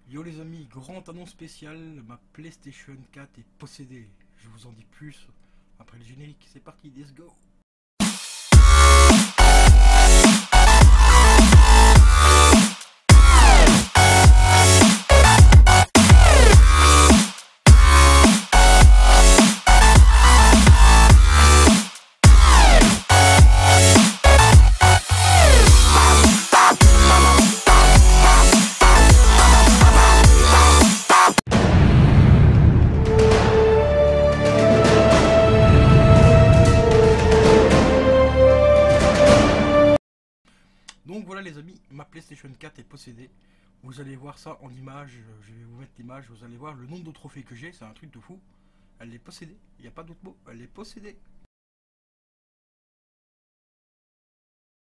Yo les amis, grande annonce spéciale, ma PlayStation 4 est possédée. Je vous en dis plus après le générique, c'est parti, let's go. Donc voilà les amis, ma PlayStation 4 est possédée. Vous allez voir ça en image, je vais vous mettre l'image, vous allez voir le nombre de trophées que j'ai, c'est un truc de fou. Elle est possédée, il n'y a pas d'autre mot, elle est possédée.